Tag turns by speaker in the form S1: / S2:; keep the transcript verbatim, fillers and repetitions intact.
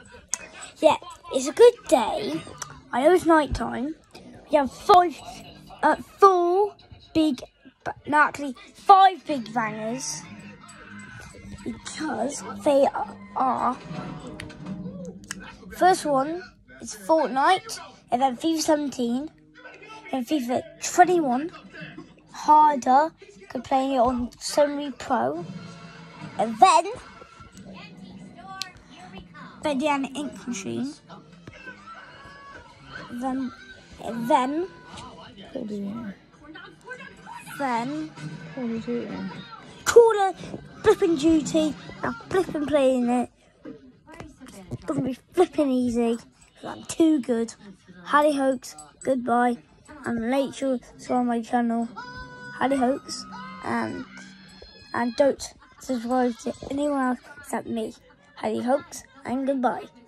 S1: Yeah, it's a good day. I know it's night time. We have five, uh, four big, no, actually five big bangers because they are. First one is Fortnite, and then FIFA seventeen, and FIFA twenty-one. Harder, can play it on Sony Pro, and then Banana Ink Machine. Then, and then, then, Call of Flipping Duty. I'm flipping playing it. It's gonna be flipping easy. I'm too good. Harry Hoax, goodbye, and make sure to subscribe to my channel, Harry Hoax, and and don't subscribe to anyone else except me, Harry Hoax, and goodbye.